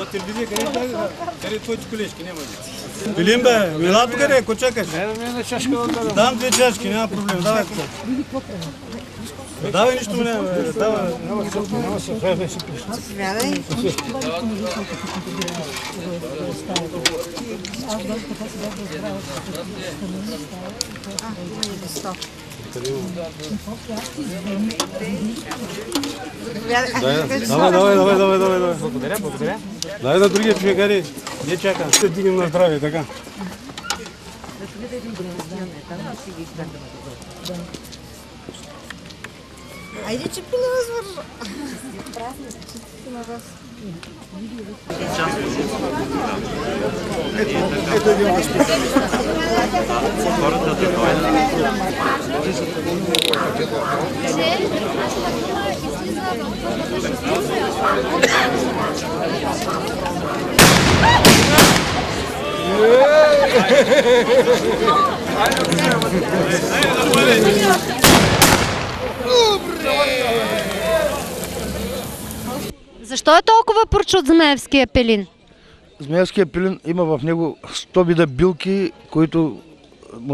телевизия, къде твоите колежки, няма да. Пилин бе, мила тук къде, ко чакаш? Дам 2 чашки, няма проблем, давай тук. Давай нищо не, давай. Заповядай. Давай. Благодаря. Дай на другия човек, ари. Не чакам, ще дигнем на здраве, така. Айде, че пила възвържа. Ето един ваш път. Защо е толкова прочут змеевския пелин? Змеевския пилин има в него 100 вида билки, които му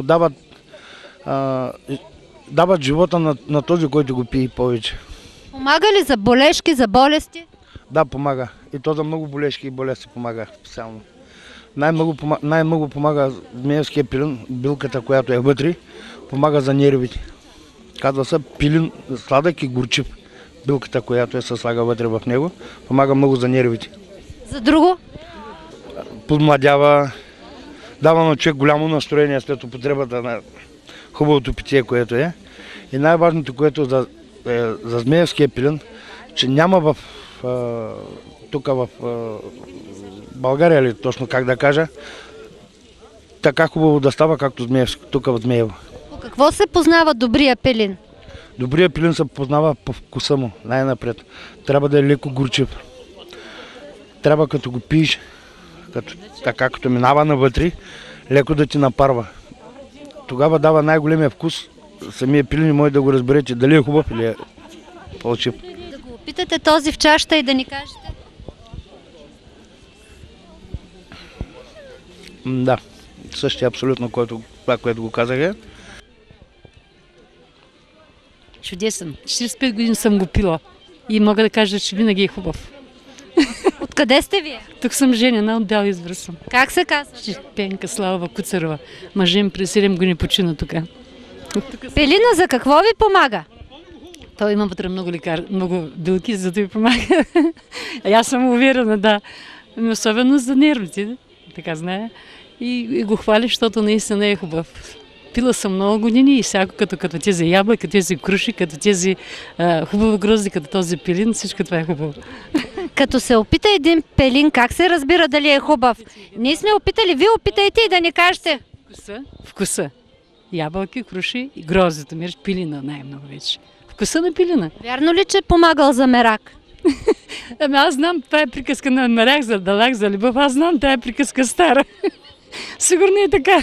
дават живота на този, който го пие повече. Помага ли за болешки, за болести? Да, помага. И то за много болешки и болести помага специално. Най-много помага змеевския пилин, билката, която е вътре, помага за нервите. Казва се пилин сладък и горчив. Билката, която се слага вътре в него, помага много за нервите. За друго? Подмладява, дава на човек голямо настроение след употребата на хубавото питие, което е. И най-важното, което за змеевския пилин, че няма тук в България, или точно как да кажа, така хубаво да става, както тук в Змеево. По какво се познава добрия пелин? Добрият пилин се познава по вкуса му, най-напред. Трябва да е леко горчив. Трябва като го пиеш, така като минава навътре, леко да ти напарва. Тогава дава най-големия вкус. Самия пилин може да го разберете дали е хубав или е фалшив. Да го опитате този в чашата и да ни кажете. Да, същия абсолютно, това, което го казах е. Чудесен. 45 години съм го пила и мога да кажа, че винаги е хубав. Откъде сте вие? Тук съм женена, от Бял Извор съм. Как се казва? Пенка Славова Куцарова. Мъжа ми през 7 години почина тук. Пелина за какво ви помага? Той има вътре много билки, за да ви помага. Аз съм уверена, да. Особено за нервите, така знае. И го хваля, защото наистина е хубав. Пила съм много години и всяко като тези ябълки, тези круши, като тези хубаво грозди, като този пелин, всичко това е хубаво. Като се опита един пелин, как се разбира дали е хубав? Ние сме опитали, вие опитайте и да ни кажете. Вкуса. Ябълки, круши и гроздите, мириш пилина най-много вече. Вкуса на пилина. Вярно ли, че е помагал за мерак? Ами аз знам, това е приказка на мерак, за далак, за любов. Аз знам, това е приказка стара. Сигурно е така.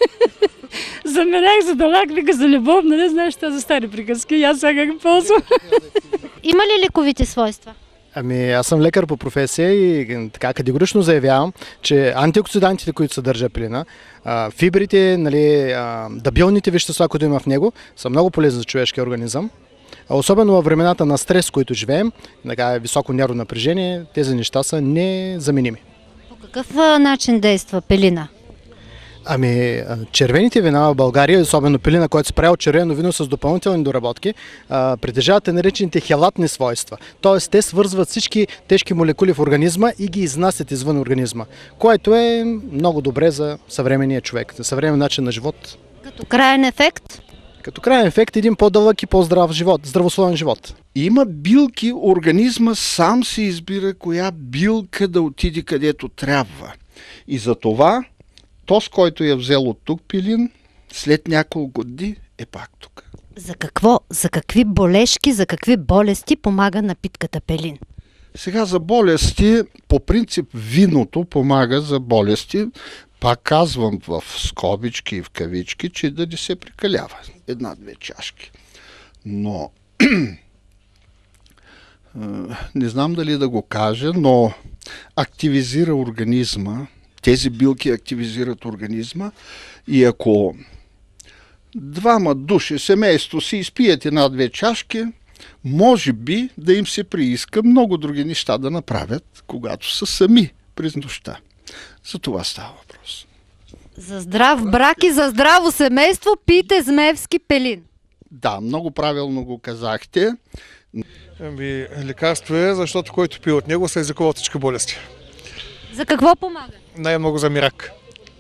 За мерак, за далак, вика за любов, нали знаеш тази стари приказки и аз сега ги ползвам. Има ли лековите свойства? Ами аз съм лекар по професия и така категорично заявявам, че антиоксидантите, които съдържа пилина, фибрите, нали, дабилните вещества, които има в него, са много полезни за човешкия организъм. Особено във времената на стрес, който живеем, така високо нервно напрежение, тези неща са незаменими. По какъв начин действа пелина? Ами, червените вина в България, особено пилина, който се прави от червено вино с допълнителни доработки, притежават наречените хелатни свойства. Тоест, те свързват всички тежки молекули в организма и ги изнасят извън организма, което е много добре за съвременния човек, за съвременен начин на живот. Като краен ефект? Като краен ефект един по-дълъг и по-здрав живот, здравословен живот. Има билки, организма сам се избира коя билка да отиде където трябва. И за това този, който е взел от тук пилин, след няколко дни е пак тук. За какво, за какви болешки, за какви болести помага напитката пелин? Сега за болести, по принцип виното помага за болести. Пак казвам в скобички и в кавички, че да не се прекалява. 1-2 чашки. Но не знам дали да го кажа, но активизира организма, тези билки активизират организма и ако двама души, семейство си изпият 1-2 чашки, може би да им се прииска много други неща да направят, когато са сами през нощта. За това става въпрос. За здрав брак и за здраво семейство пийте змеевски пелин. Да, много правилно го казахте. Лекарство е, защото който пие от него се излекува от всички болести. За какво помага? Най-много за мирак.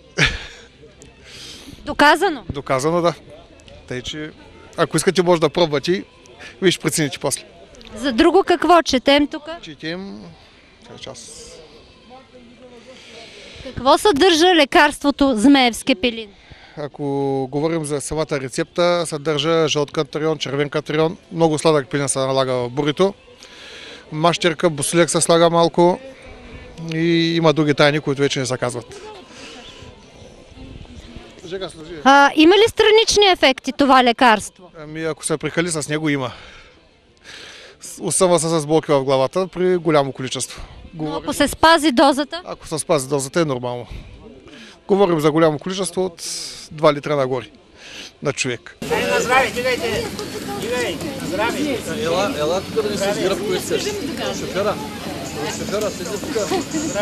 Доказано? Доказано, да. Тъй, че ако искате, може да пробвате, вие ще прецените после. За друго какво четем тук? Четем час. Какво съдържа лекарството змеевски пелин? Ако говорим за самата рецепта, съдържа жълт кантарион, червен кантарион, много сладък пелин се налага в бурито, мащерка, босилек се слага малко и има други тайни, които вече не се казват. Има ли странични ефекти това лекарство? Ако се прекали с него, има. Остава се с болки в главата при голямо количество. Но ако се спази дозата? Ако се спази дозата, е нормално. Говорим за голямо количество от 2 литра нагоре на човек. На здраве, дигайте! Дигай, на здраве! Ела тук да не се сгръб, кой се. Шофьора. Шофьора, седи тук.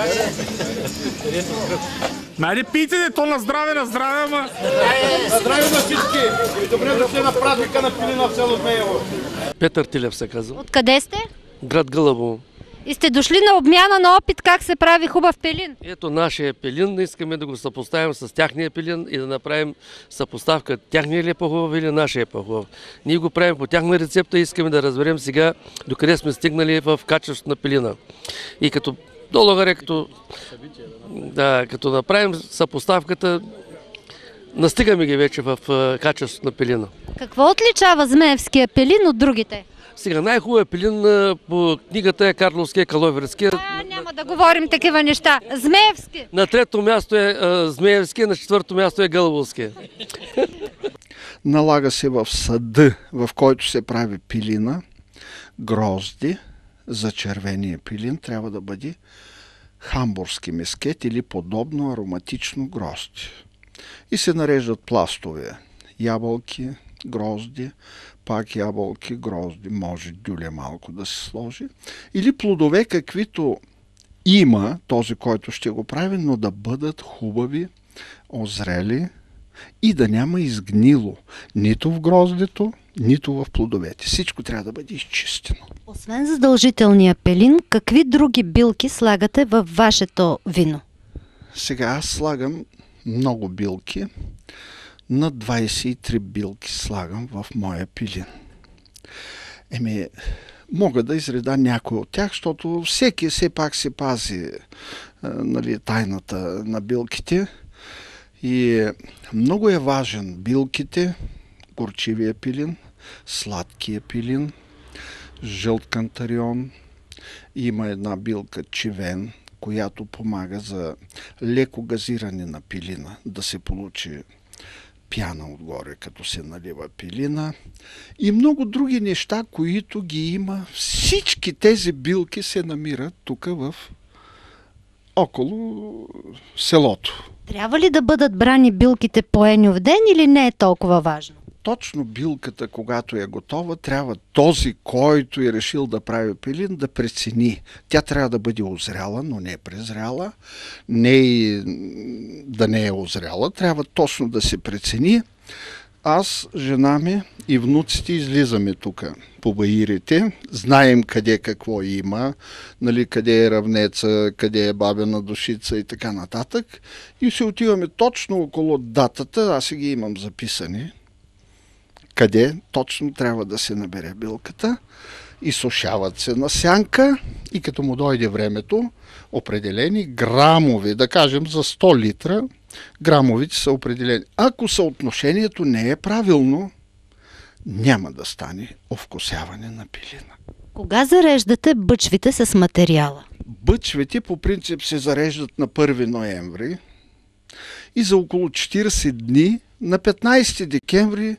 Майде пийте, то на здраве, ама! На здраве на всички! Добре дошли на празника на пилина в село Змеево. Петър Тилев се казва. Откъде сте? Град Гълъбово. И сте дошли на обмяна на опит как се прави хубав пелин. Ето нашия пелин, искаме да го съпоставим с тяхния пелин и да направим съпоставка тяхния ли е по-хубав или нашия е по-хубав. Ние го правим по тяхна рецепта и искаме да разберем сега докъде сме стигнали в качеството на пелина. И като долу-горе, като направим съпоставката, настигаме ги вече в качеството на пелина. Какво отличава змеевския пелин от другите? Сега най-хубавият пелин по книгата е Карловския, Каловерския. Няма да говорим такива неща. Змеевски! На 3-то място е Змеевския, на 4-то място е Гълъбовския. Налага се в съда, в който се прави пилина, грозди. За червения пилин трябва да бъде хамбургски мескет или подобно ароматично грозди. И се нареждат пластове. Ябълки, грозди, пак ябълки, грозди, може дюле малко да се сложи. Или плодове, каквито има този, който ще го прави, но да бъдат хубави, озрели и да няма изгнило нито в гроздето, нито в плодовете. Всичко трябва да бъде изчистено. Освен задължителния пелин, какви други билки слагате във вашето вино? Сега аз слагам много билки. На 23 билки слагам в моя пилин. Мога да изреда някой от тях, защото всеки все пак се пази тайната на билките. И много е важен билките, горчивия пилин, сладкия пилин, жълт кантарион. Има една билка чивен, която помага за леко газиране на пилина, да се получи пяна отгоре, като се налива пилина. И много други неща, които ги има. Всички тези билки се намират тук около селото. Трябва ли да бъдат брани билките по енов ден или не е толкова важно? Точно билката, когато е готова, трябва този, който е решил да прави пилин, да прецени. Тя трябва да бъде озряла, но не презряла. Не и да не е озряла. Трябва точно да се прецени. Аз, жена ми и внуците излизаме тук по баирите. Знаем къде какво има, къде е равнеца, къде е бабена душица и така нататък. И се отиваме точно около датата, аз си ги имам записани, къде точно трябва да се набере билката. Изсушават се на сянка и като му дойде времето, определени грамови, да кажем за 100 литра, грамовите са определени. Ако съотношението не е правилно, няма да стане овкусяване на пилина. Кога зареждате бъчвите с материала? Бъчвите по принцип се зареждат на 1 ноември и за около 40 дни на 15 декември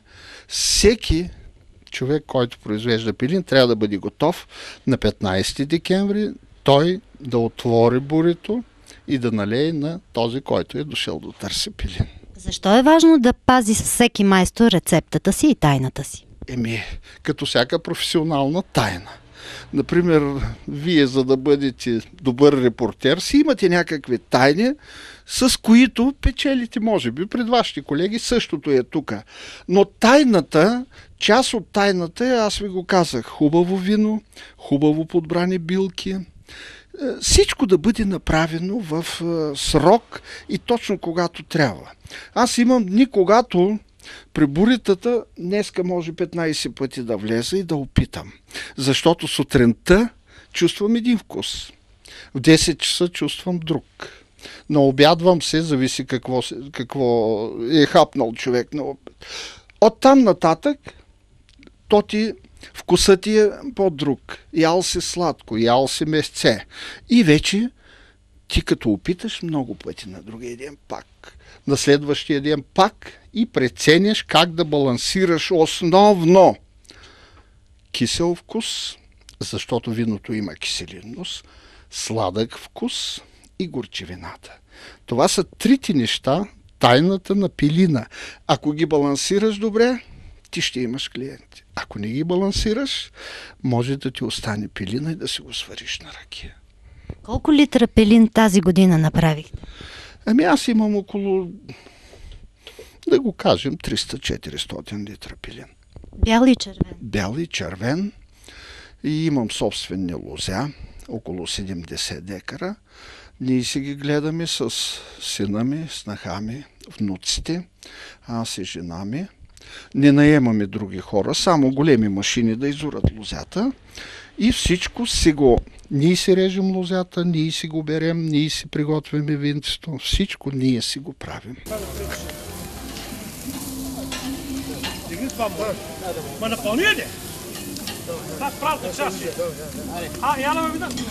всеки човек, който произвежда пилин, трябва да бъде готов на 15 декември той да отвори бурито и да налее на този, който е дошъл да търси пилин. Защо е важно да пази всеки майстор рецептата си и тайната си? Като всяка професионална тайна. Например, вие, за да бъдете добър репортер, си имате някакви тайни, с които печелите, може би, пред вашите колеги. Същото е тук. Но тайната, част от тайната е, аз ви го казах, хубаво вино, хубаво подбрани билки, всичко да бъде направено в срок и точно когато трябва. Аз имам дни, когато при буритата днеска може 15 пъти да влеза и да опитам. Защото сутринта чувствам един вкус. В 10 часа чувствам друг. Наобядвам се, зависи какво е хапнал човек на обед. Оттам нататък вкусът ти е по-друг. Ял си сладко, ял си месце. И вече ти като опиташ много пъти на другия ден пак, на следващия ден пак и преценяш как да балансираш основно кисел вкус, защото виното има киселинност, сладък вкус и горчивината. Това са трите неща, тайната на пилина. Ако ги балансираш добре, ти ще имаш клиенти. Ако не ги балансираш, може да ти остане пилина и да си го свариш на ракия. Колко литра пилин тази година направихте? Аз имам около, да го кажем, 300-400 литра пилин. Бял и червен? Бял и червен. И имам собствени лозя, около 70 декара. Ние си ги гледаме с сина ми, снаха ми, внуците, аз и жена ми. Не наемаме други хора, само големи машини да изорат лозята. И всичко ние си режем лозята, ние си го берем, ние си приготвяме винцето, всичко ние си го правим. Ма напълни ли? Да, правда част. Яла ме вида.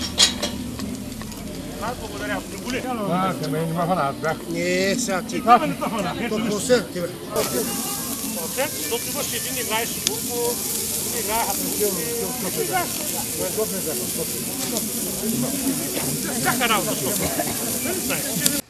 Благодаря, не боли. Не ма хвана, бях. Не, сега ти. Процент, тебе. Процент, защото имаш един играеш бурко, други играе хапнути. Всяка работа, защото. Не знаеш.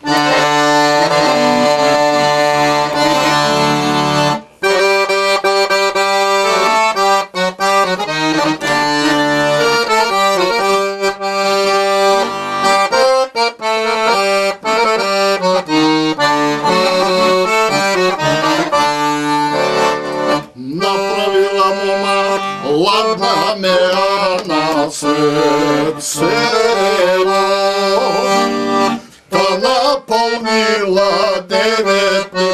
Ладна мера сърцево, та наполнила 9